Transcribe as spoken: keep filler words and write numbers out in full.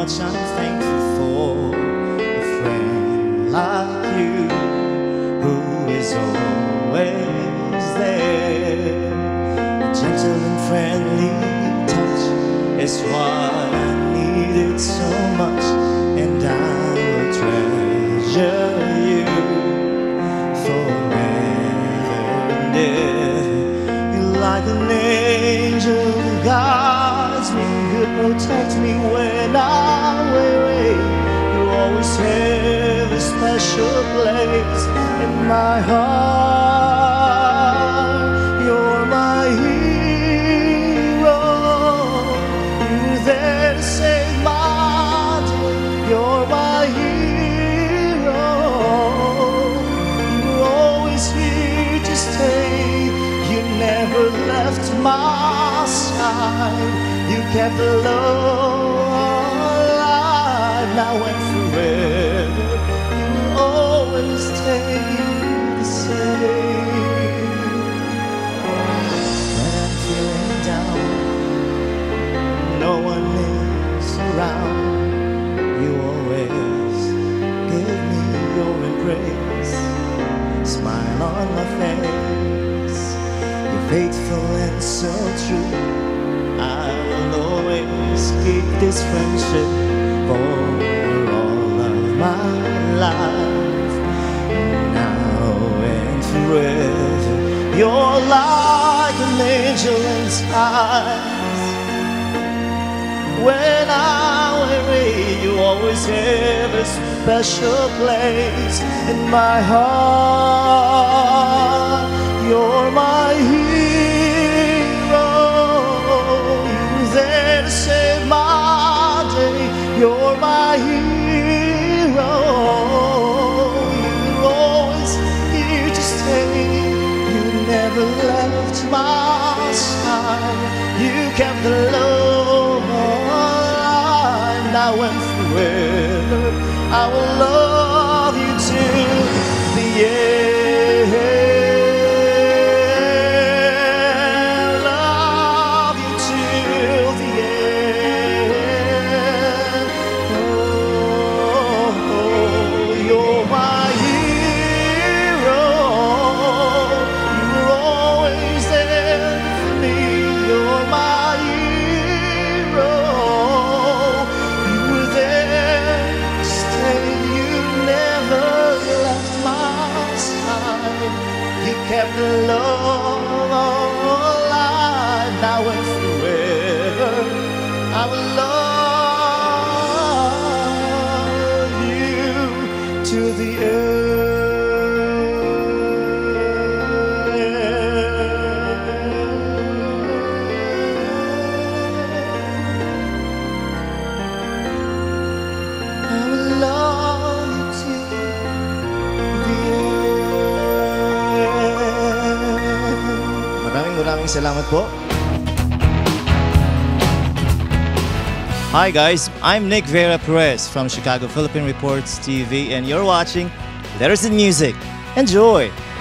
much I'm thankful for a friend like you, who is always there. A gentle and friendly touch is what I needed so much, and I will treasure you forever and ever. You're like an angel who guides me, you protect me when I'm weary. You always have a special place in my heart. You're my hero. You're there to save my day. You're my hero. You're always here to stay. You never left my side. You kept the love alive. Now and forever, you will always stay the same. When I'm feeling down, no one is around, you always give me your embrace, smile on my face. You're faithful and so true. I will always keep this friendship for all of my life, now and forever. You're like an angel in disguise. When I'm weary, you always have a special place in my heart. You're my hero. You're there to save my day. You're my hero. You're always here to stay. You never left my side. You kept the love alive. Now and forever, I will love you till the end. Kept the love alive. Now and forever, I will love you to the end. I will love you to the end. Maraming maraming salamat po. Hi guys, I'm Nick Vera Perez from Chicago Philippine Reports T V, and you're watching Letters and Music. Enjoy!